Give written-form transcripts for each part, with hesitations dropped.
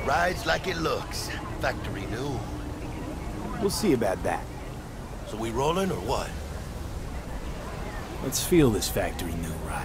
Rides like it looks. Factory new. We'll see about that. So we rolling or what? Let's feel this factory new ride.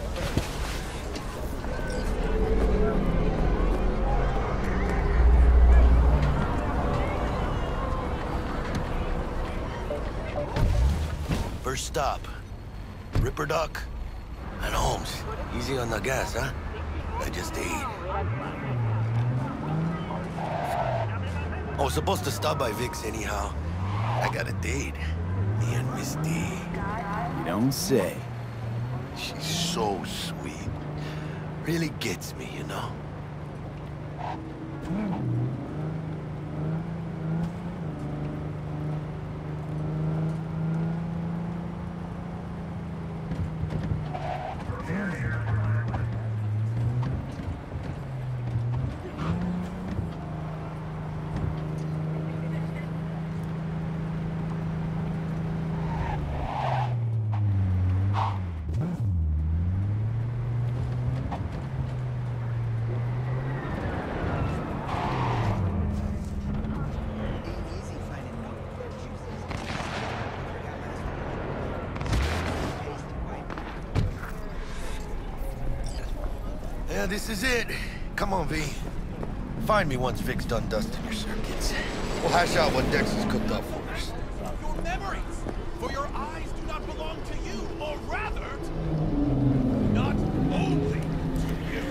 First stop. Ripperdoc and Holmes. Easy on the gas, huh? I just ate. I was supposed to stop by Vic's anyhow. I got a date. Me and Misty. You don't say. She's so sweet. Really gets me, you know? Yeah, this is it. Come on, V. Find me once Vic's done dusting your circuits. We'll hash out what Dex has cooked up for us. Your memories! For your eyes do not belong to you, or rather, not only to you.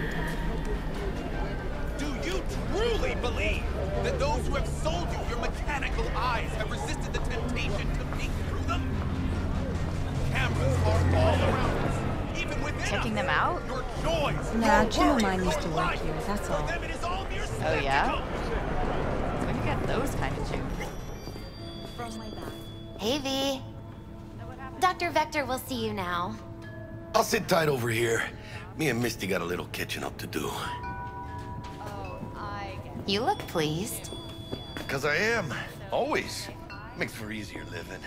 Do you truly believe that those who have sold you your mechanical eyes have resisted the temptation to peek through them? Cameras are all around us. Even within Checking them out? Your joys, Nah, your Jim and worries, mine used to your work life. here, that's For all. them it is all mere Oh, yeah? spectacle. Where do you get those kind of jokes? Hey, V. Dr. Vector will see you now. I'll sit tight over here. Me and Misty got a little catching up to do. You look pleased. Because I am. Always. Makes for easier living.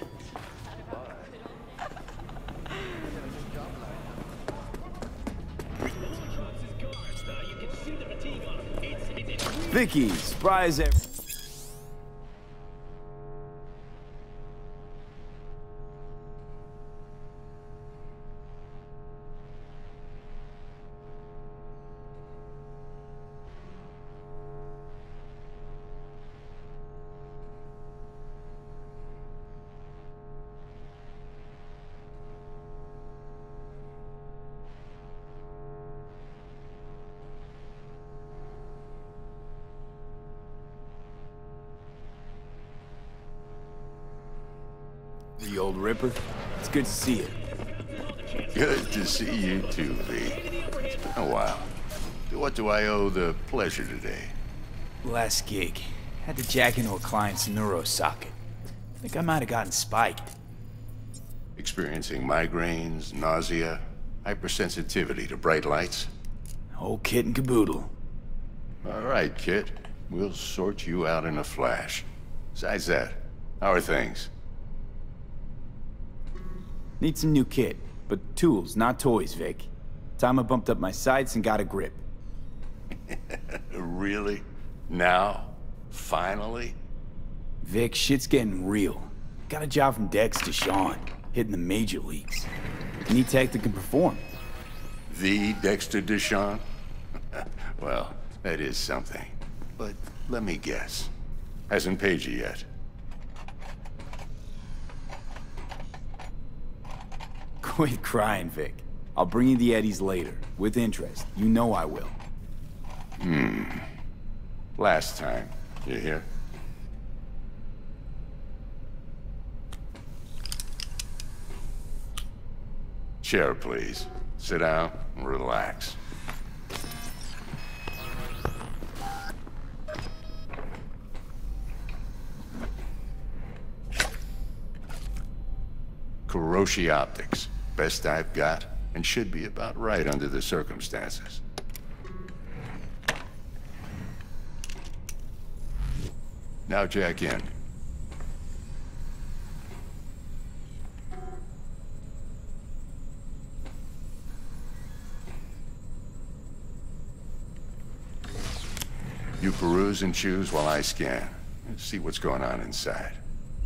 Vicky, surprise every... The old Ripper. It's good to see you. Good to see you too, V. It's been a while. To what do I owe the pleasure today? Last gig. Had to jack into a client's neuro socket. Think I might have gotten spiked. Experiencing migraines, nausea, hypersensitivity to bright lights? Whole kit and caboodle. All right, kid. We'll sort you out in a flash. Besides that, how are things? Need some new kit, but tools, not toys, Vic. Time I bumped up my sights and got a grip. Really? Now? Finally? Vic, shit's getting real. Got a job from Dex to Sean, hitting the major leagues. Need tech that can perform. The Dexter Deshawn? Well, that is something. But let me guess. Hasn't paid you yet. Quit crying, Vic. I'll bring you the Eddies later, with interest. You know I will. Last time. You hear? Chair, please. Sit down and relax. Kiroshi Optics. Best I've got, and should be about right under the circumstances. Now jack in. You peruse and choose while I scan. Let's see what's going on inside.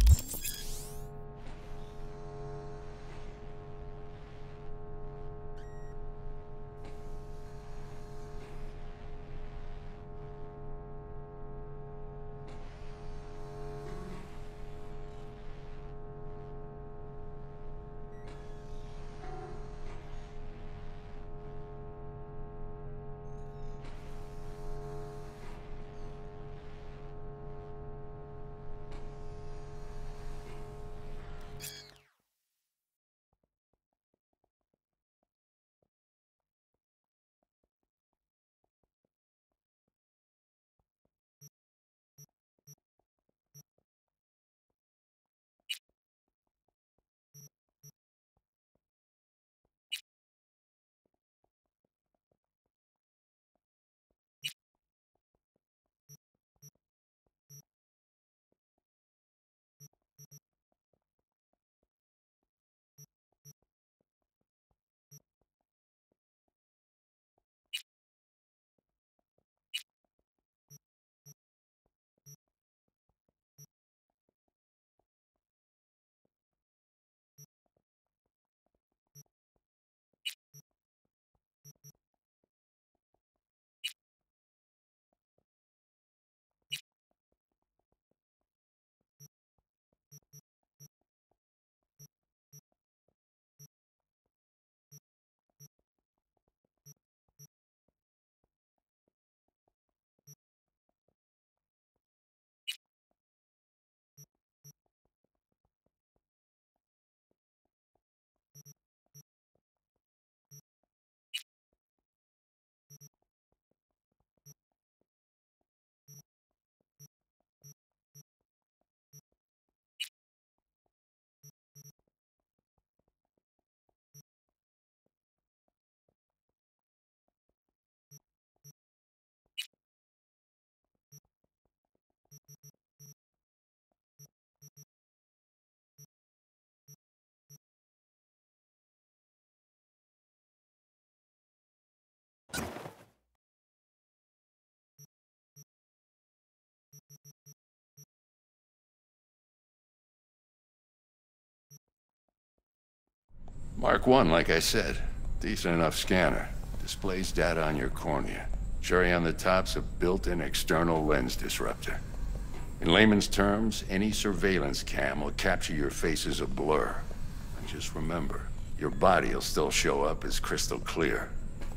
Mark 1, like I said. Decent enough scanner. Displays data on your cornea. Cherry on the top's a built-in external lens disruptor. In layman's terms, any surveillance cam will capture your face as a blur. And just remember, your body will still show up as crystal clear.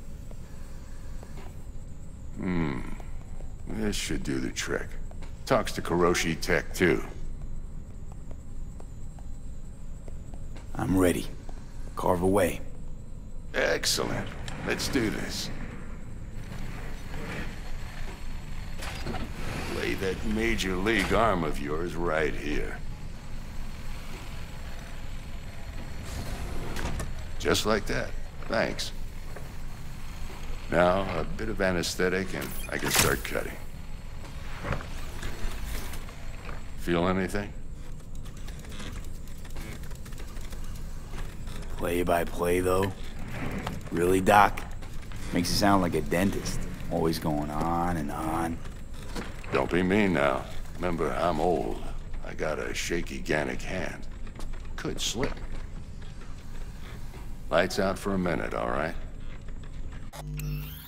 This should do the trick. Talks to Kiroshi Tech, too. I'm ready. Carve away. Excellent. Let's do this. Lay that Major League arm of yours right here. Just like that. Thanks. Now, a bit of anesthetic and I can start cutting. Feel anything? Play by play, though? Really, Doc? Makes it sound like a dentist. Always going on and on. Don't be mean now. Remember, I'm old. I got a shaky Gannic hand. Could slip. Lights out for a minute, all right?